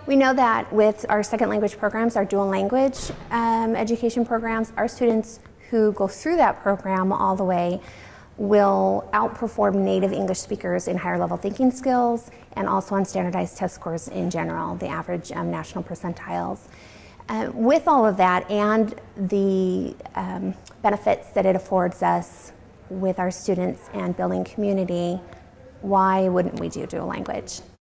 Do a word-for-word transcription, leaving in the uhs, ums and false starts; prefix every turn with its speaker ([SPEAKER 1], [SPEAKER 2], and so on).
[SPEAKER 1] We know that with our second language programs, our dual language um, education programs, our students who go through that program all the way will outperform native English speakers in higher level thinking skills and also on standardized test scores in general, the average um, national percentiles. Uh, with all of that and the um, benefits that it affords us with our students and building community, why wouldn't we do dual language?